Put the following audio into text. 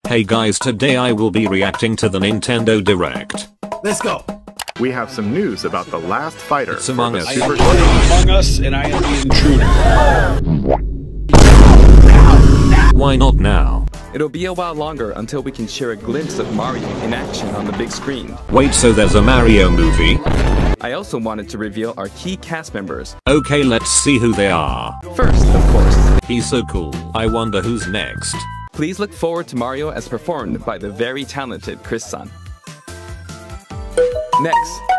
Hey guys, today I will be reacting to the Nintendo Direct. Let's go. We have some news about the last fighter. It's Among for Us. the I Super am playing Among Us, and I am the intruder. Why not now? It'll be a while longer until we can share a glimpse of Mario in action on the big screen. Wait, so there's a Mario movie? I also wanted to reveal our key cast members. Okay, let's see who they are. First, of course, He's so cool. I wonder who's next. please look forward to Mario as performed by the very talented Kracc Bacc. Next,